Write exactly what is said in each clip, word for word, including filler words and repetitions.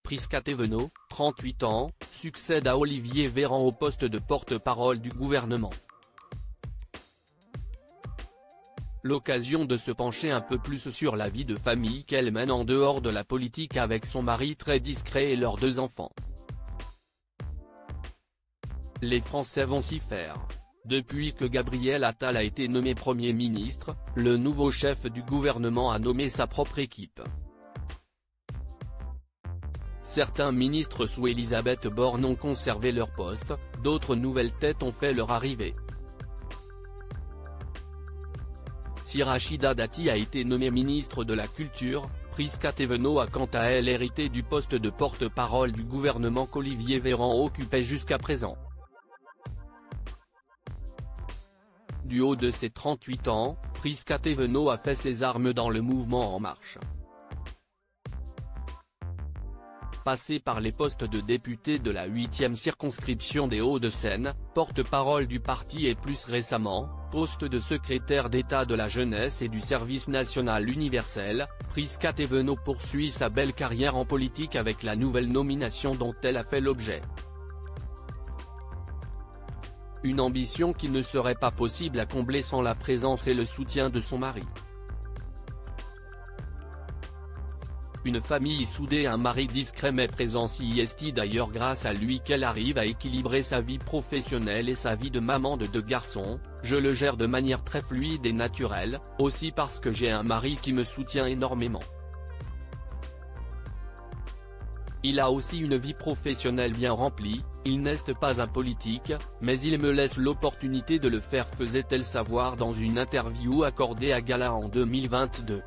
Prisca Thévenot, trente-huit ans, succède à Olivier Véran au poste de porte-parole du gouvernement. L'occasion de se pencher un peu plus sur la vie de famille qu'elle mène en dehors de la politique avec son mari très discret et leurs deux enfants. Les Français vont s'y faire. Depuis que Gabriel Attal a été nommé Premier ministre, le nouveau chef du gouvernement a nommé sa propre équipe. Certains ministres sous Elisabeth Borne ont conservé leur poste, d'autres nouvelles têtes ont fait leur arrivée. Si Rachida Dati a été nommée ministre de la Culture, Prisca Thévenot a quant à elle hérité du poste de porte-parole du gouvernement qu'Olivier Véran occupait jusqu'à présent. Du haut de ses trente-huit ans, Prisca Thévenot a fait ses armes dans le mouvement En Marche. Passée par les postes de députée de la huitième circonscription des Hauts-de-Seine, porte-parole du parti et plus récemment, poste de secrétaire d'État de la jeunesse et du service national universel, Prisca Thévenot poursuit sa belle carrière en politique avec la nouvelle nomination dont elle a fait l'objet. Une ambition qui ne serait pas possible à combler sans la présence et le soutien de son mari. Une famille soudée, un mari discret mais présent, c'est d'ailleurs grâce à lui qu'elle arrive à équilibrer sa vie professionnelle et sa vie de maman de deux garçons. Je le gère de manière très fluide et naturelle, aussi parce que j'ai un mari qui me soutient énormément. Il a aussi une vie professionnelle bien remplie, il n'est pas un politique, mais il me laisse l'opportunité de le faire, faisait-elle savoir dans une interview accordée à Gala en deux mille vingt-deux.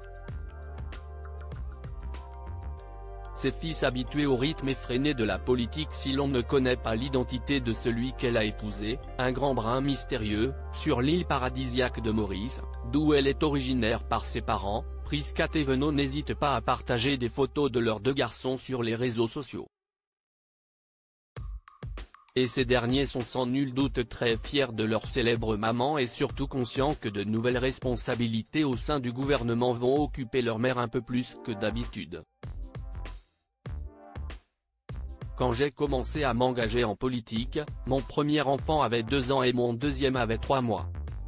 Ses fils habitués au rythme effréné de la politique. Si l'on ne connaît pas l'identité de celui qu'elle a épousé, un grand brun mystérieux, sur l'île paradisiaque de Maurice, d'où elle est originaire par ses parents, Prisca Thévenot n'hésite pas à partager des photos de leurs deux garçons sur les réseaux sociaux. Et ces derniers sont sans nul doute très fiers de leur célèbre maman et surtout conscients que de nouvelles responsabilités au sein du gouvernement vont occuper leur mère un peu plus que d'habitude. Quand j'ai commencé à m'engager en politique, mon premier enfant avait deux ans et mon deuxième avait trois mois.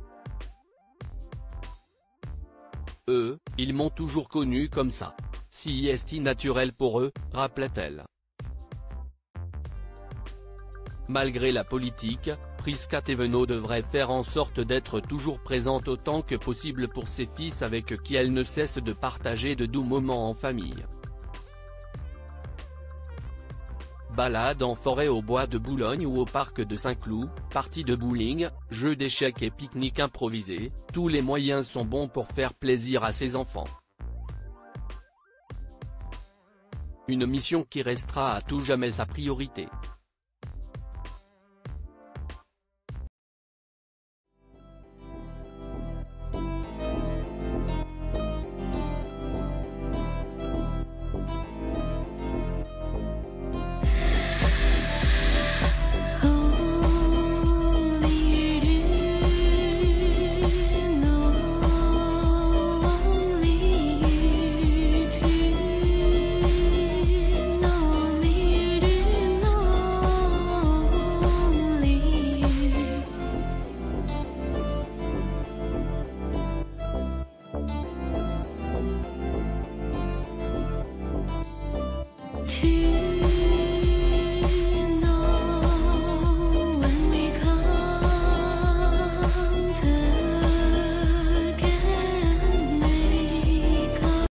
Eux, ils m'ont toujours connu comme ça. Si c'est naturel pour eux, rappelait-elle. Malgré la politique, Prisca Thévenot devrait faire en sorte d'être toujours présente autant que possible pour ses fils avec qui elle ne cesse de partager de doux moments en famille. Balades en forêt au bois de Boulogne ou au parc de Saint-Cloud, parties de bowling, jeux d'échecs et pique-niques improvisés, tous les moyens sont bons pour faire plaisir à ses enfants. Une mission qui restera à tout jamais sa priorité.